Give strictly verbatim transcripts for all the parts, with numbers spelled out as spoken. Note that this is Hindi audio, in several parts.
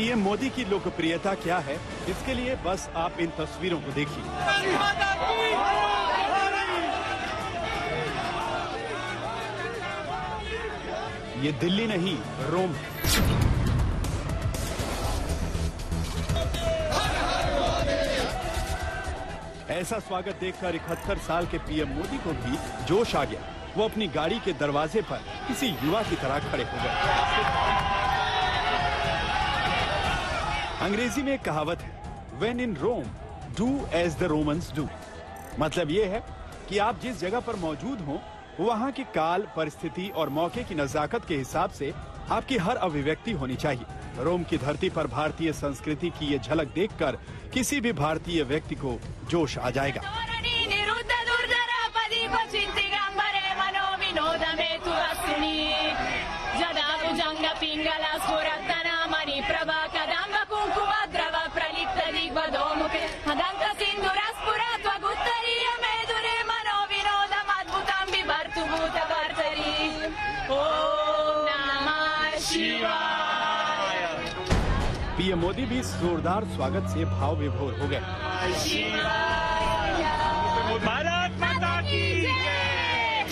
पीएम मोदी की लोकप्रियता क्या है, इसके लिए बस आप इन तस्वीरों को देखिए। ये दिल्ली नहीं, रोम है। ऐसा स्वागत देखकर इकहत्तर साल के पीएम मोदी को भी जोश आ गया। वो अपनी गाड़ी के दरवाजे पर किसी युवा की तरह खड़े हो गए। अंग्रेजी में एक कहावत है, When in Rome, do as the Romans do। मतलब ये है कि आप जिस जगह पर मौजूद हों, वहाँ की काल, परिस्थिति और मौके की नजाकत के हिसाब से आपकी हर अभिव्यक्ति होनी चाहिए। रोम की धरती पर भारतीय संस्कृति की ये झलक देखकर किसी भी भारतीय व्यक्ति को जोश आ जाएगा। पीएम मोदी भी इस जोरदार स्वागत से भाव विभोर हो गए। भारत माता की जय।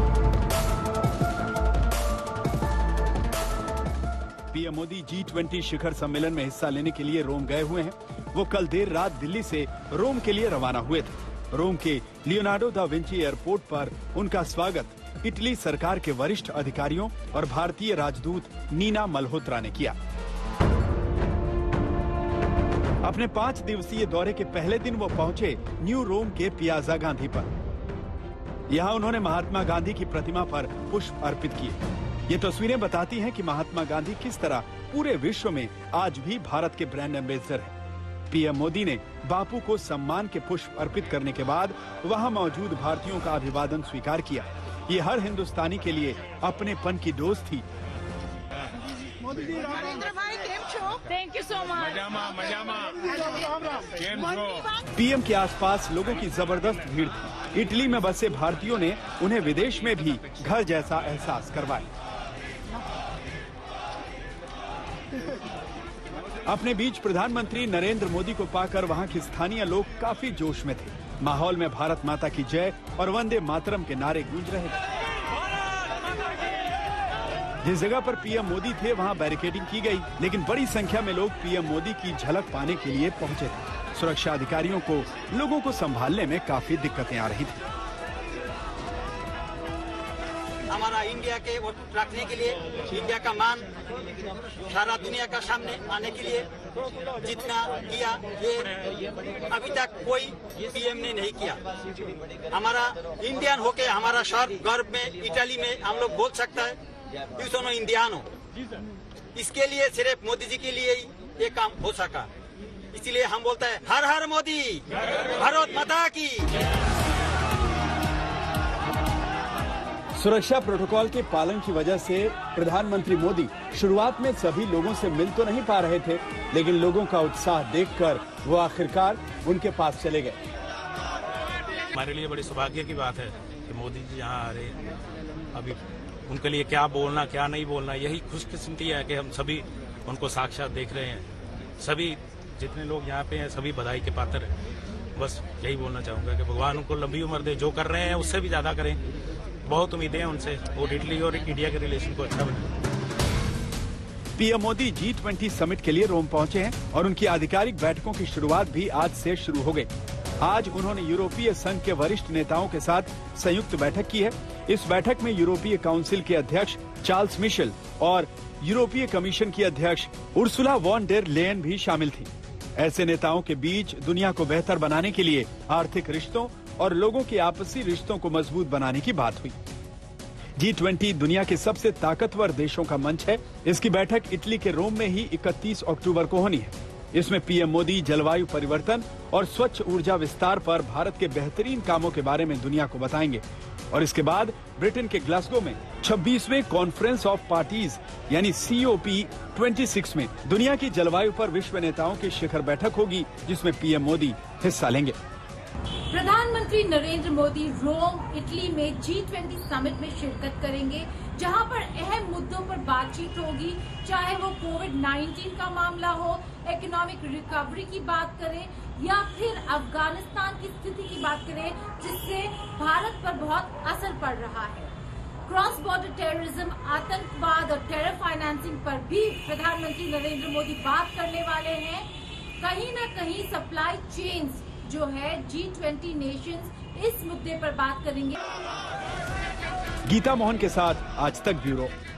पीएम मोदी जी ट्वेंटी शिखर सम्मेलन में हिस्सा लेने के लिए रोम गए हुए हैं। वो कल देर रात दिल्ली से रोम के लिए रवाना हुए थे। रोम के लियोनार्डो दा विंची एयरपोर्ट पर उनका स्वागत इटली सरकार के वरिष्ठ अधिकारियों और भारतीय राजदूत नीना मल्होत्रा ने किया। अपने पांच दिवसीय दौरे के पहले दिन वो पहुंचे न्यू रोम के पियाजा गांधी पर। यहां उन्होंने महात्मा गांधी की प्रतिमा पर पुष्प अर्पित किए। ये तस्वीरें बताती हैं कि महात्मा गांधी किस तरह पूरे विश्व में आज भी भारत के ब्रांड एम्बेसडर हैं। पीएम मोदी ने बापू को सम्मान के पुष्प अर्पित करने के बाद वहां मौजूद भारतीयों का अभिवादन स्वीकार किया। ये हर हिंदुस्तानी के लिए अपनेपन की डोज थी। Thank you so much. PM के आसपास लोगों की जबरदस्त भीड़ थी। इटली में बसे भारतीयों ने उन्हें विदेश में भी घर जैसा एहसास करवाया। अपने बीच प्रधानमंत्री नरेंद्र मोदी को पाकर वहां के स्थानीय लोग काफी जोश में थे। माहौल में भारत माता की जय और वंदे मातरम के नारे गूंज रहे थे। जिस जगह पर पीएम मोदी थे वहां बैरिकेडिंग की गई, लेकिन बड़ी संख्या में लोग पीएम मोदी की झलक पाने के लिए पहुंचे थे। सुरक्षा अधिकारियों को लोगों को संभालने में काफी दिक्कतें आ रही थी। हमारा इंडिया के वोट रखने के लिए, इंडिया का मान सारा दुनिया का सामने आने के लिए जितना किया, ये अभी तक कोई पीएम ने नहीं किया। हमारा इंडियन होके हमारा शहर गर्व में इटली में हम लोग बोल सकता है io sono indiano। इसके लिए सिर्फ मोदी जी के लिए ही ये काम हो सका। इसीलिए हम बोलते हैं हर हर मोदी, भारत माता की। सुरक्षा प्रोटोकॉल के पालन की वजह से प्रधानमंत्री मोदी शुरुआत में सभी लोगों से मिल तो नहीं पा रहे थे, लेकिन लोगों का उत्साह देखकर वो आखिरकार उनके पास चले गए। हमारे लिए बड़ी सौभाग्य की बात है कि मोदी जी यहाँ आ रहे हैं। अभी उनके लिए क्या बोलना क्या नहीं बोलना, यही खुशकिस्मती है कि हम सभी उनको साक्षात देख रहे हैं। सभी जितने लोग यहाँ पे हैं सभी बधाई के पात्र हैं। बस यही बोलना चाहूंगा कि भगवान उनको लंबी उम्र दे, जो कर रहे हैं उससे भी ज्यादा करें। बहुत उम्मीदें हैं उनसे, और इटली और इंडिया के रिलेशन को अच्छा बने। PM Modi G twenty summit के लिए रोम पहुंचे हैं और उनकी आधिकारिक बैठकों की शुरुआत भी आज से शुरू हो गई। आज उन्होंने यूरोपीय संघ के वरिष्ठ नेताओं के साथ संयुक्त बैठक की है। इस बैठक में यूरोपीय काउंसिल के अध्यक्ष चार्ल्स मिशेल और यूरोपीय कमीशन की अध्यक्ष उर्सुला वॉन डेर लेयन भी शामिल थी। ऐसे नेताओं के बीच दुनिया को बेहतर बनाने के लिए आर्थिक रिश्तों और लोगों के आपसी रिश्तों को मजबूत बनाने की बात हुई। जी ट्वेंटी दुनिया के सबसे ताकतवर देशों का मंच है। इसकी बैठक इटली के रोम में ही इकतीस अक्टूबर को होनी है। इसमें पीएम मोदी जलवायु परिवर्तन और स्वच्छ ऊर्जा विस्तार पर भारत के बेहतरीन कामों के बारे में दुनिया को बताएंगे। और इसके बाद ब्रिटेन के ग्लासगो में छब्बीसवें कॉन्फ्रेंस ऑफ पार्टीज यानी सी ओ पी छब्बीस में दुनिया की जलवायु पर विश्व नेताओं की शिखर बैठक होगी, जिसमें पीएम मोदी हिस्सा लेंगे। प्रधानमंत्री नरेंद्र मोदी रोम इटली में जी ट्वेंटी समिट में शिरकत करेंगे। जहां पर अहम मुद्दों पर बातचीत होगी, चाहे वो कोविड नाइन्टीन का मामला हो, इकोनॉमिक रिकवरी की बात करें या फिर अफगानिस्तान की स्थिति की बात करें, जिससे भारत पर बहुत असर पड़ रहा है। क्रॉस बॉर्डर टेररिज्म, आतंकवाद और टेरर फाइनेंसिंग पर भी प्रधानमंत्री नरेंद्र मोदी बात करने वाले हैं। कहीं न कहीं सप्लाई चेन्स जो है जी ट्वेंटी नेशंस इस मुद्दे पर बात करेंगे। गीता मोहन के साथ आज तक ब्यूरो।